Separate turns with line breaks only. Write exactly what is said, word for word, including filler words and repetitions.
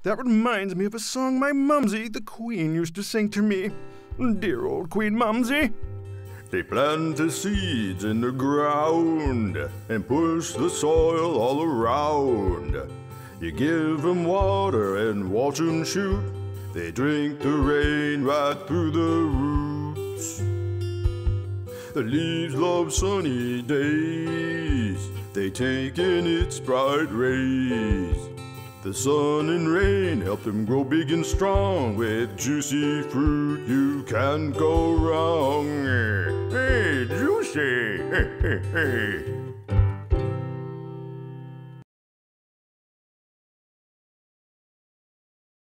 That reminds me of a song my mumsy, the queen, used to sing to me. Dear old Queen Mumsy. They plant the seeds in the ground and push the soil all around. You give them water and watch them shoot. They drink the rain right through the roots. The leaves love sunny days. They take in its bright rays. The sun and rain help them grow big and strong. With juicy fruit you can't go wrong. Hey, juicy! Hey, hey, hey.